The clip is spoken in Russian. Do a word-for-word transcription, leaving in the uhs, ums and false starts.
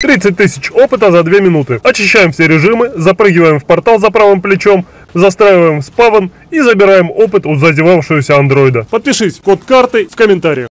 тридцать тысяч опыта за две минуты. Очищаем все режимы, запрыгиваем в портал за правым плечом, застраиваем спавн и забираем опыт у зазевавшегося андроида. Подпишись, код карты в комментариях.